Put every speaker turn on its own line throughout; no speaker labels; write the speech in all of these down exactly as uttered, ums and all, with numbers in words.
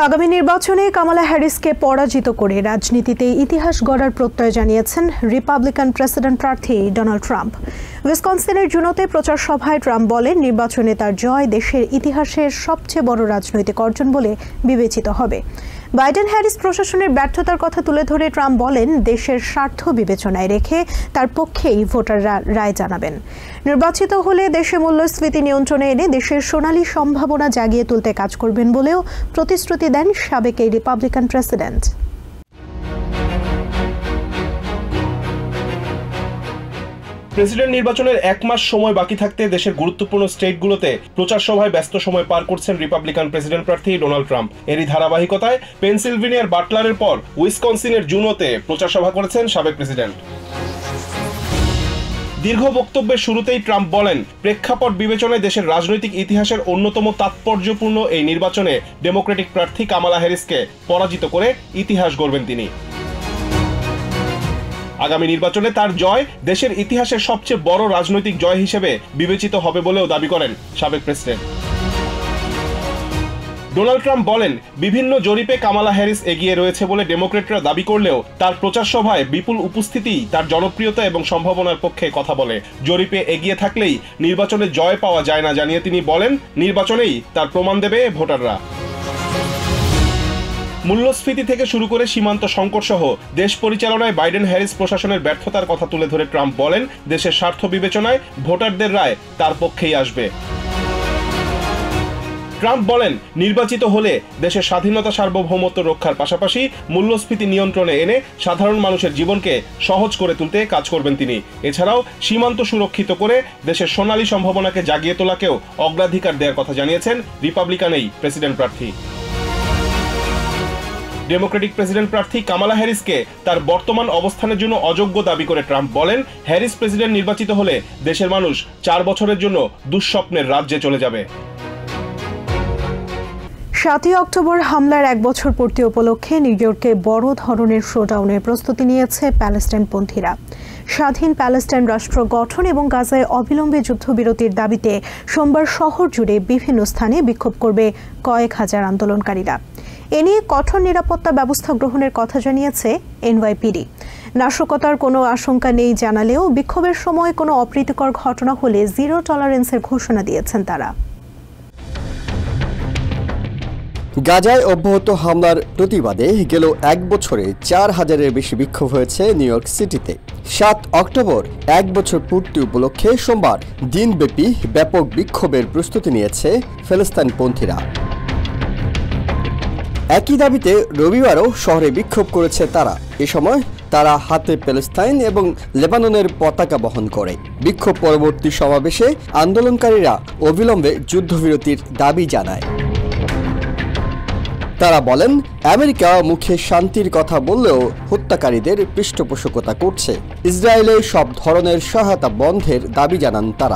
আগামী নির্বাচনে কামালা হ্যারিসকে পরাজিত করে রাজনীতিতে ইতিহাস গড়ার প্রত্যয় জানিয়েছেন রিপাবলিকান প্রেসিডেন্ট প্রার্থী ডোনাল্ড ট্রাম্প। উইসকনসিনের জুনোতে প্রচার সভায় ট্রাম্প বলেন, নির্বাচনে তার জয় দেশের ইতিহাসের সবচেয়ে বড় রাজনৈতিক অর্জন বলে বিবেচিত হবে। বাইডেন হ্যারিস প্রশাসনের ব্যর্থতার কথা তুলে ধরে ট্রাম্প বলেন, দেশের স্বার্থ বিবেচনায় রেখে তার পক্ষেই ভোটাররা রায় জানাবেন। নির্বাচিত হলে দেশে মূল্যস্ফীতি নিয়ন্ত্রণে এনে দেশের সোনালী সম্ভাবনা জাগিয়ে তুলতে কাজ করবেন বলেও প্রতিশ্রুতি দেন সাবেক এই রিপাবলিকান প্রেসিডেন্ট।
প্রেসিডেন্ট নির্বাচনের এক মাস সময় বাকি থাকতে দেশের গুরুত্বপূর্ণ স্টেটগুলোতে প্রচার সভায় ব্যস্ত সময় পার করছেন রিপাবলিকান প্রেসিডেন্ট প্রার্থী ডোনাল্ড ট্রাম্প। এরই ধারাবাহিকতায় পেনসিলভেনিয়ার বাটলারের পর উইসকনসিনের জুনোতে প্রচার সভা করেছেন সাবেক প্রেসিডেন্ট। দীর্ঘ বক্তব্যের শুরুতেই ট্রাম্প বলেন, প্রেক্ষাপট বিবেচনায় দেশের রাজনৈতিক ইতিহাসের অন্যতম তাৎপর্যপূর্ণ এই নির্বাচনে ডেমোক্রেটিক প্রার্থী কামালা হ্যারিসকে পরাজিত করে ইতিহাস গড়বেন তিনি। আগামী নির্বাচনে তার জয় দেশের ইতিহাসের সবচেয়ে বড় রাজনৈতিক জয় হিসেবে বিবেচিত হবে বলেও দাবি করেন সাবেক প্রেসিডেন্ট। ডোনাল্ড ট্রাম্প বলেন, বিভিন্ন জরিপে কামালা হ্যারিস এগিয়ে রয়েছে বলে ডেমোক্রেটরা দাবি করলেও তার প্রচার সভায় বিপুল উপস্থিতি তার জনপ্রিয়তা এবং সম্ভাবনার পক্ষে কথা বলে। জরিপে এগিয়ে থাকলেই নির্বাচনে জয় পাওয়া যায় না জানিয়ে তিনি বলেন, নির্বাচনেই তার প্রমাণ দেবে ভোটাররা। মূল্যস্ফীতি থেকে শুরু করে সীমান্ত সংকট সহ দেশ পরিচালনায় বাইডেন হ্যারিস প্রশাসনের ব্যর্থতার কথা তুলে ধরে ট্রাম্প বলেন, দেশের স্বার্থ বিবেচনায় ভোটারদের রায় তার পক্ষেই আসবে। ট্রাম্প বলেন, নির্বাচিত হলে দেশের স্বাধীনতা সার্বভৌমত্ব রক্ষার পাশাপাশি মূল্যস্ফীতি নিয়ন্ত্রণে এনে সাধারণ মানুষের জীবনকে সহজ করে তুলতে কাজ করবেন তিনি। এছাড়াও সীমান্ত সুরক্ষিত করে দেশের সোনালী সম্ভাবনাকে জাগিয়ে তোলাকেও অগ্রাধিকার দেওয়ার কথা জানিয়েছেন রিপাবলিকান এই প্রেসিডেন্ট প্রার্থী। ডেমোক্রেটিক প্রেসিডেন্ট প্রার্থী কামালা হ্যারিসকে তার বর্তমান অবস্থানের জন্য অযোগ্য দাবি করে ট্রাম্প বলেন, হ্যারিস প্রেসিডেন্ট নির্বাচিত হলে দেশের মানুষ চার বছরের জন্য দুঃস্বপ্নের রাজ্যে চলে যাবে।
সাতই অক্টোবর হামলার এক বছর পূর্তি উপলক্ষে নিউ ইয়র্কে বড় ধরনের শোডাউনের প্রস্তুতি নিয়েছে প্যালেস্টাইনপন্থীরা। স্বাধীন প্যালেস্টাইন রাষ্ট্র গঠন এবং গাজায় অবিলম্বে যুদ্ধবিরতির দাবিতে সোমবার শহর জুড়ে বিভিন্ন স্থানে বিক্ষোভ করবে কয়েক হাজার আন্দোলনকারীরা। এ নিয়ে কঠোর নিরাপত্তা ব্যবস্থা গ্রহণের কথা জানিয়েছে এনওয়াইপিডি। নাশকতার কোনো আশঙ্কা নেই জানালেও বিক্ষোভের সময় কোনো অপ্রীতিকর ঘটনা হলে জিরো টলারেন্সের ঘোষণা দিয়েছেন তারা।
গাজায় অব্যাহত হামলার প্রতিবাদে গেল এক বছরে চার হাজারের বেশি বিক্ষোভ হয়েছে নিউ ইয়র্ক সিটিতে। সাত অক্টোবর এক বছর পূর্তি উপলক্ষে সোমবার দিনব্যাপী ব্যাপক বিক্ষোভের প্রস্তুতি নিয়েছে ফিলিস্তিনপন্থীরা। একই দাবিতে রবিবারও শহরে বিক্ষোভ করেছে তারা। এ সময় তারা হাতে প্যালেস্তাইন এবং লেবাননের পতাকা বহন করে। বিক্ষোভ পরবর্তী সমাবেশে আন্দোলনকারীরা অবিলম্বে যুদ্ধবিরতির দাবি জানায়। তারা বলেন, আমেরিকা মুখে শান্তির কথা বললেও হত্যাকারীদের পৃষ্ঠপোষকতা করছে। ইসরায়েলে সব ধরনের সহায়তা বন্ধের দাবি জানান তারা।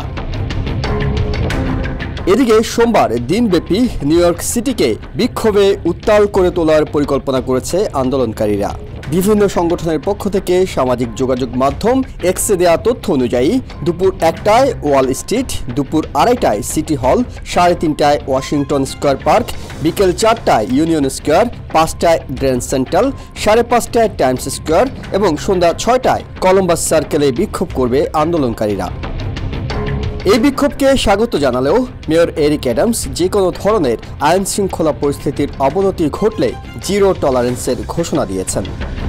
এদিকে সোমবার দিনব্যাপী নিউ ইয়র্ক সিটিকে বিক্ষোভে উত্তাল করে তোলার পরিকল্পনা করেছে আন্দোলনকারীরা। বিভিন্ন সংগঠনের পক্ষ থেকে সামাজিক যোগাযোগ মাধ্যম এক্সে দেওয়া তথ্য অনুযায়ী দুপুর একটায় ওয়াল স্ট্রিট, দুপুর আড়াইটায় সিটি হল, সাড়ে তিনটায় ওয়াশিংটন স্কোয়ার পার্ক, বিকেল চারটায় ইউনিয়ন স্কোয়ার, পাঁচটায় গ্র্যান্ড সেন্ট্রাল, সাড়ে পাঁচটায় টাইমস স্কোয়ার এবং সন্ধ্যা ছয়টায় কলম্বাস সার্কেলে বিক্ষোভ করবে আন্দোলনকারীরা। এই বিক্ষোভকে স্বাগত জানালেও মেয়র এরিক অ্যাডামস যে কোনো ধরনের আইন শৃঙ্খলা পরিস্থিতির অবনতি ঘটলে জিরো টলারেন্সের ঘোষণা দিয়েছেন।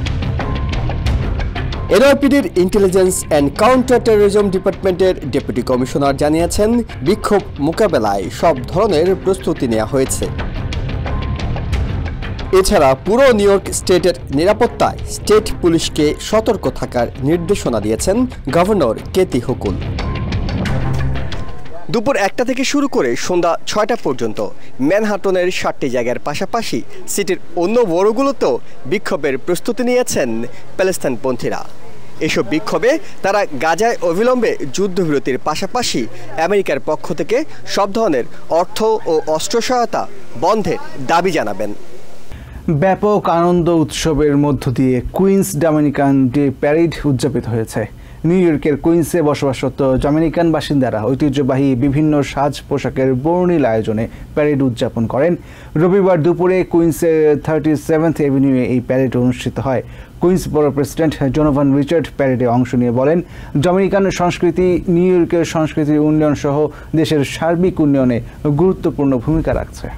এনওয়াইপিডির ইন্টেলিজেন্স অ্যান্ড কাউন্টার টেরোরিজম ডিপার্টমেন্টের ডেপুটি কমিশনার জানিয়েছেন, বিক্ষোভ মোকাবেলায় সব ধরনের প্রস্তুতি নেওয়া হয়েছে। এছাড়া পুরো নিউ ইয়র্ক স্টেটের নিরাপত্তায় স্টেট পুলিশকে সতর্ক থাকার নির্দেশনা দিয়েছেন গভর্নর কেতি হুকুল। দুপুর একটা থেকে শুরু করে সন্ধ্যা ছয়টা পর্যন্ত ম্যানহাটনের ষাটটি জায়গার পাশাপাশি সিটির অন্য বড়গুলোতেও বিক্ষোভের প্রস্তুতি নিয়েছেন প্যালেস্তাইনপন্থীরা। এসব বিক্ষোভে তারা গাজায় অবিলম্বে যুদ্ধবিরতির পাশাপাশি আমেরিকার পক্ষ থেকে সব ধরনের অর্থ ও অস্ত্র সহায়তা বন্ধের দাবি জানাবেন।
ব্যাপক আনন্দ উৎসবের মধ্য দিয়ে কুইন্স ডমিনিকান ডে প্যারেড উদযাপিত হয়েছে। নিউ ইয়র্কের কুইন্সে বসবাসরত ডমিনিকান বাসিন্দারা ঐতিহ্যবাহী বিভিন্ন সাজ পোশাকের বর্ণিল আয়োজনে প্যারেড উদযাপন করেন। রবিবার দুপুরে কুইন্সের থার্টি সেভেন্থ এভিনিউয়ে এই প্যারেড অনুষ্ঠিত হয়। Queens borough president Donovan Richard প্যারেডে অংশ নিয়ে বলেন, ডমিনিকান সংস্কৃতি নিউ ইয়র্কের সংস্কৃতির উন্নয়ন সহ দেশের সার্বিক উন্নয়নে গুরুত্বপূর্ণ ভূমিকা রাখছে।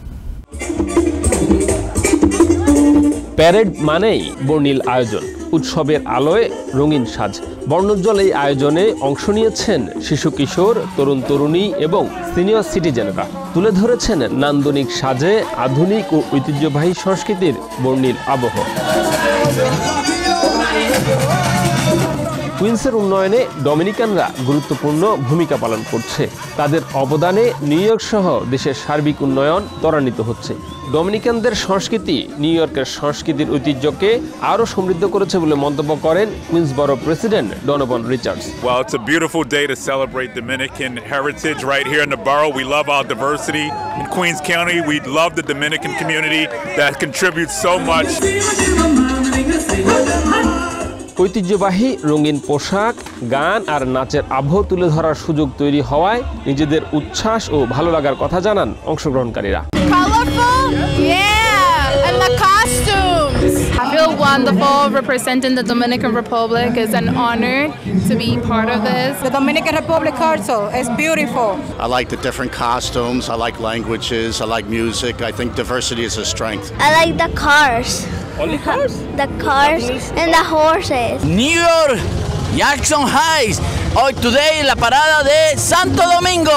প্যারেড মানেই বর্ণিল আয়োজন, উৎসবের আলোয় রঙিন সাজ। বর্ণোজ্জ্বল এই আয়োজনে অংশ নিয়েছেন শিশু কিশোর, তরুণ তরুণী এবং সিনিয়র সিটিজেনরা। তুলে ধরেছেন নান্দনিক সাজে আধুনিক ও ঐতিহ্যবাহী সংস্কৃতির বর্ণিল আবহ। কুইন্সের উন্নয়নে ডমিনিকানরা গুরুত্বপূর্ণ ভূমিকা পালন করছে। তাদের অবদানে নিউ ইয়র্ক সহ দেশের সার্বিক উন্নয়ন ত্বরান্বিত হচ্ছে। ডমিনিকানদের সংস্কৃতি নিউ ইয়র্কের সংস্কৃতির ঐতিহ্যকে আরও সমৃদ্ধ করেছে বলে মন্তব্য করেন Queens borough president Donovan Richards.
Well, it's a beautiful day to celebrate Dominican heritage right here in the borough. We love our diversity in Queens County. We love the Dominican community that contributes so much.
ঐতিহ্যবাহী রঙিন পোশাক, গান আর নাচের আবহ তুলে ধরার সুযোগ তৈরি হওয়ায় নিজেদের উচ্ছ্বাস ও ভালো লাগার কথা জানান অংশগ্রহণকারীরা।
Colorful, yeah, and the costumes. I feel wonderful representing the Dominican Republic. It's an honor to be part of this.
The Dominican Republic also is beautiful.
I like the different costumes. I like languages. I like music. I think diversity is a strength.
I like the cars.
Only cars?
The cars and the horses.
New York, Jackson Heights. Hoy today la parada de Santo Domingo.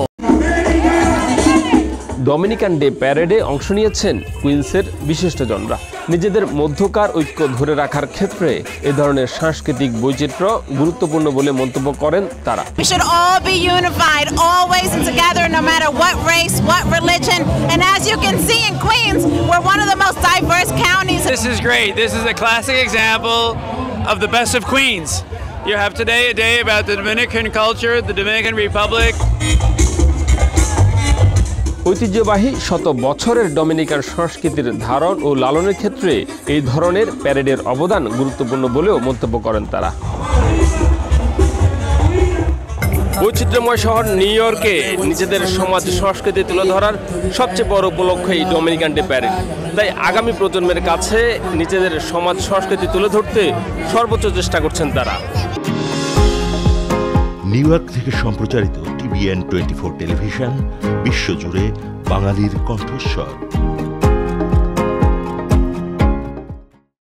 Dominican Day প্যারেডে অংশ নিয়েছেন কুইন্সের বিশিষ্টজনরা। নিজেদের মধ্যকার ঐক্য ধরে রাখার ক্ষেত্রে এ ধরনের সাংস্কৃতিক বৈচিত্র্য গুরুত্বপূর্ণ বলে মন্তব্য করেন তারা।
We should all be unified, always and together, no matter what race, what religion. And as you can see in Queens, we're one of the most diverse counties.
This is great. This is a classic example of the best of Queens. You have today a day about the Dominican culture, the Dominican Republic.
ঐতিহ্যবাহী শত বছরের Dominican সংস্কৃতির ধারণ ও লালনের ক্ষেত্রে এই ধরনের প্যারেডের অবদান গুরুত্বপূর্ণ বলেও মন্তব্য করেন তারা। বৈচিত্র্যময় শহর নিউ ইয়র্কে নিজেদের সমাজ সংস্কৃতি তুলে ধরার সবচেয়ে বড় উপলক্ষ এই ডমিনিকান ডে প্যারেড। তাই আগামী প্রজন্মের কাছে নিজেদের সমাজ সংস্কৃতি তুলে ধরতে সর্বোচ্চ চেষ্টা করছেন তারা।
নিউ ইয়র্ক থেকে সম্প্রচারিত টিভিএন টোয়েন্টি ফোর টেলিভিশন বিশ্বজুড়ে বাঙালির কণ্ঠস্বর।